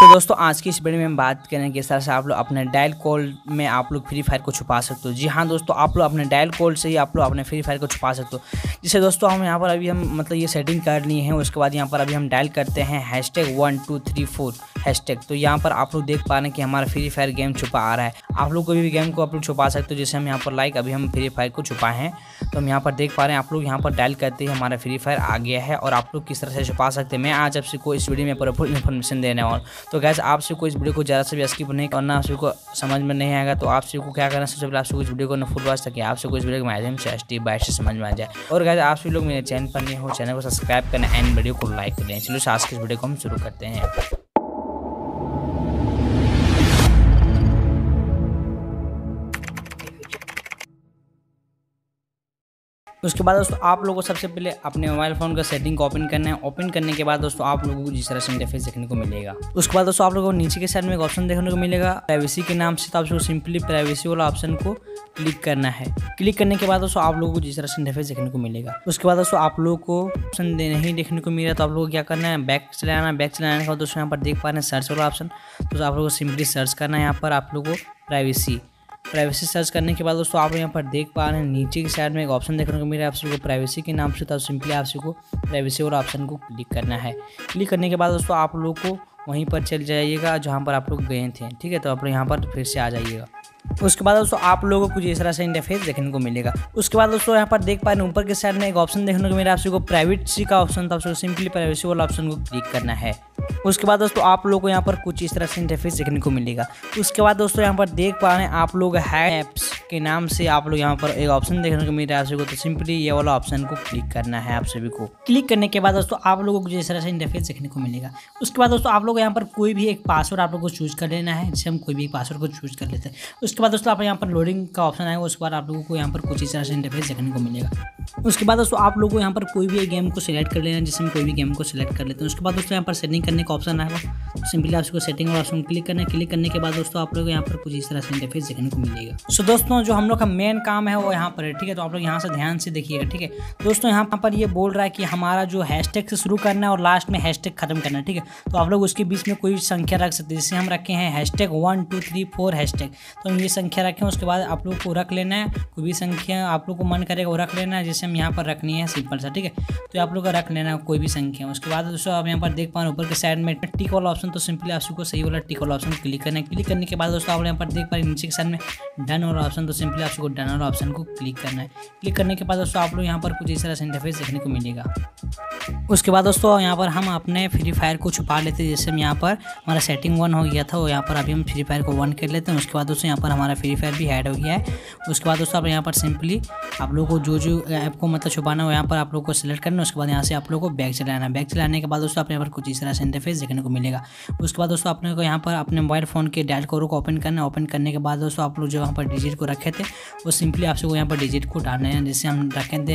दोस्तों आज की इस वीडियो में हम बात करेंगे किस तरह से आप लोग अपने डायल कोड में आप लोग फ्री फायर को छुपा सकते हो। जी हाँ दोस्तों, आप लोग अपने डायल कोड से ही आप लोग अपने फ्री फायर को छुपा सकते हो। जिसे दोस्तों हम यहाँ पर अभी हम मतलब ये सेटिंग कर लिए हैं। उसके बाद यहाँ पर अभी हम डायल करते हैं #1234#। तो यहाँ पर आप लोग देख पा रहे हैं कि हमारा फ्री फायर गेम छुपा आ रहा है। आप लोग कोई भी गेम को आप लोग छुपा सकते हो। जैसे हम यहाँ पर अभी हम फ्री फायर को छुपाए हैं, तो हम यहाँ पर देख पा रहे हैं आप लोग यहाँ पर डायल करते ही हमारा फ्री फायर आ गया है। और आप लोग किस तरह से छुपा सकते हैं मैं आज आपसे को इस वीडियो में पूरा फुल इन्फॉर्मेशन देने वाला हूँ। तो गैस आपसे को इस वीडियो को ज़्यादा से भी स्किप नहीं करना। आपसे को समझ में नहीं आएगा तो आपसे को क्या करना, सबसे पहले आपसे को इस वीडियो को न फुल वॉच सके, आपसे को इस वीडियो के माध्यम से स्टेप बाय स्टेप समझ में आ जाए। और गैस आप सभी लोग मेरे चैनल पर नए हो, चैनल को सब्सक्राइब करना एंड वीडियो को लाइक कर दें। चलो आज के इस वीडियो को हम शुरू करते हैं। उसके बाद दोस्तों आप लोगों को सबसे पहले अपने मोबाइल फ़ोन का सेटिंग को ओपन करना है। ओपन करने के बाद दोस्तों आप लोगों को जिस तरह से इंटरफेस देखने को मिलेगा। उसके बाद दोस्तों आप लोगों को नीचे के साइड में एक ऑप्शन देखने को मिलेगा प्राइवेसी के नाम से। तो आपको सिंपली प्राइवेसी वाला ऑप्शन को क्लिक करना है। क्लिक करने के बाद दोस्तों आप लोगों को जिस तरह से इंटरफेस देखने को मिलेगा। उसके बाद दोस्तों आप लोगों को ऑप्शन नहीं देखने को मिला तो आप लोगों को क्या करना है, बैक चलाना है। बैक चलाने के बाद दोस्तों यहाँ पर देख पा रहे हैं सर्च वाला ऑप्शन। तो आप लोगों को सिंपली सर्च करना है। यहाँ पर आप लोगों को प्राइवेसी सर्च करने के बाद दोस्तों आप यहाँ पर देख पा रहे हैं नीचे की साइड में एक ऑप्शन देखने को मिला है आप सबको प्राइवेसी के नाम से। तो सिंपली आप सबको प्राइवेसी वाला ऑप्शन को क्लिक करना है। क्लिक करने के बाद दोस्तों आप लोग को वहीं पर चल जाइएगा जहाँ पर आप लोग गए थे, ठीक है। तो आप लोग यहाँ पर फिर से आ जाइएगा। उसके बाद दोस्तों आप लोगों को कुछ इस तरह से इंटरफेस देखने को मिलेगा। उसके बाद दोस्तों यहाँ पर देख पा रहे हैं ऊपर के साइड में एक ऑप्शन देखने को मिला आप सबको प्राइवेसी का ऑप्शन। तो आप सबको सिंपली प्राइवेसी वाला ऑप्शन को क्लिक करना है। उसके बाद दोस्तों आप लोगों को यहाँ पर कुछ इस तरह से इंटरफेस देखने को मिलेगा। उसके बाद दोस्तों यहाँ पर देख पा रहे हैं आप लोग हैप्स के नाम से आप लोग यहाँ पर एक ऑप्शन देखने को मिल रहा है आप सबको। तो सिंपली ये वाला ऑप्शन को क्लिक करना है आप सभी को। क्लिक करने के बाद दोस्तों आप लोगों को जिस तरह से इंटरफेस देखने को मिलेगा। उसके बाद दोस्तों आप लोग यहाँ पर कोई भी एक पासवर्ड आप लोग को चूज कर लेना है। जैसे हम कोई भी एक पासवर्ड को चूज कर लेते हैं। उसके बाद दोस्तों आप यहाँ पर लोडिंग का ऑप्शन आएगा। उसके बाद आप लोगों को यहाँ पर कुछ इस तरह से इंटरफेस देखने को मिलेगा। उसके बाद दोस्तों आप लोगों को यहाँ पर कोई भी एक गेम को सिलेक्ट कर लेना है। जैसे हम कोई भी गेम को सिलेक्ट कर लेते हैं। उसके बाद दोस्तों यहाँ पर सेटिंग करने का ऑप्शन आएगा। सिंपली आपको सेटिंग वाला ऑप्शन क्लिक करना है। क्लिक करने के बाद दोस्तों आप लोग को यहाँ पर कुछ इस तरह से इंटरफेस देखने को मिलेगा। सो दोस्तों जो हम लोग का मेन काम है वो यहाँ पर है, ठीक है। तो आप लोग यहाँ से ध्यान से देखिएगा, ठीक है। दोस्तों यहाँ पर ये बोल रहा है कि हमारा जो हैशटैग से शुरू करना है और लास्ट में हैशटैग खत्म करना है, ठीक है। तो आप लोग उसके बीच में कोई संख्या रख सकते हैं। जैसे हम रखे हैं #1234#। तो हम ये संख्या रखें। उसके बाद आप लोग को रख लेना है कोई भी संख्या आप लोग को मन करेगा वो रख लेना है। जैसे हम यहाँ पर रखनी है सिंपल सा, ठीक है। तो आप लोग का रख लेना है कोई भी संख्या। उसके बाद दोस्तों आप यहाँ पर देख पा रहे हैं ऊपर के साइड में टिक वाला ऑप्शन। तो सिंपली आप सबको सही वाला टिक वाला ऑप्शन क्लिक करना है। क्लिक करने के बाद दोस्तों आप यहाँ पर देख पा रहे हैं नीचे के साइड में डन वाला ऑप्शन। तो सिंपली आप सबको डन वाला ऑप्शन को क्लिक करना है। क्लिक करने के बाद दोस्तों आप लोग यहाँ पर कुछ इस तरह से इंटरफेस देखने को मिलेगा। उसके बाद दोस्तों यहाँ पर हम अपने फ्री फायर को छुपा लेते हैं। जैसे हम यहाँ पर हमारा सेटिंग 1 हो गया था, और यहाँ पर अभी हम फ्री फायर को 1 कर लेते हैं। उसके बाद दोस्तों यहाँ पर हमारा फ्री फायर भी ऐड हो गया है। उसके बाद दोस्तों आप यहाँ पर सिंपली आप लोग को जो ऐप को मतलब छुपाना हो यहाँ पर आप लोग को सिलेक्ट करना है। उसके बाद यहाँ से आप लोग को बैक चलाना है। बैक चलाने के बाद दोस्तों आप यहाँ पर कुछ इस तरह से इंटरफेस देखने को मिलेगा। उसके बाद दोस्तों अपने को यहाँ पर अपने मोबाइल फ़ोन के डायल कोड को ओपन करना है। ओपन करने के बाद दोस्तों आप लोग जो यहाँ पर डिजिट को रखे थे वो सिंपली आपसे वो यहाँ पर डिजिट को डालना है। जैसे हम रखे थे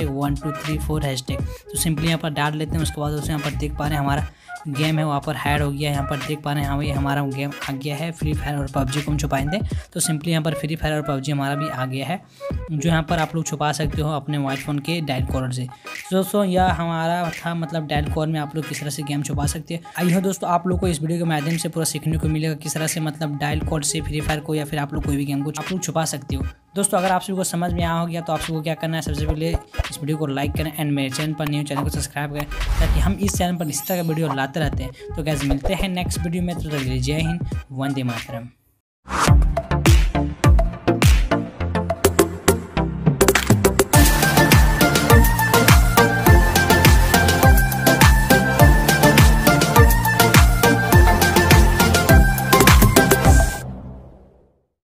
#1234#। तो सिंपली यहाँ पर डाल लेते हैं। उसके बाद दोस्तों यहाँ पर देख पा रहे हैं हमारा गेम है वहाँ पर ऐड हो गया है। यहाँ पर देख पा रहे हैं हाँ भाई हमारा गेम आ गया है। फ्री फायर और पबजी को हम छुपाएंगे। तो सिंपली यहाँ पर फ्री फायर और पबजी हमारा भी आ गया है, जो यहाँ पर आप लोग छुपा सकते हो अपने मोबाइल फ़ोन के डायल कोड से। दोस्तों यह हमारा था मतलब डायल कोड में आप लोग किस तरह से गेम छुपा सकते हैं। आई हो दोस्तों आप लोग को इस वीडियो के माध्यम से पूरा सीखने को मिलेगा किस तरह से मतलब डायल कोड से फ्री फायर को या फिर आप लोग कोई भी गेम को आप लोग छुपा सकते हो। दोस्तों अगर आप सबको समझ में आ हो गया तो आप सबको क्या करना है, सबसे पहले इस वीडियो को लाइक करें एंड मेरे चैनल पर न्यू चैनल को सब्सक्राइब करें, ताकि हम इस चैनल पर इस तरह का वीडियो लाते रहते हैं। तो गाइस मिलते हैं नेक्स्ट वीडियो में। तो जय हिंद, वंदे मातरम।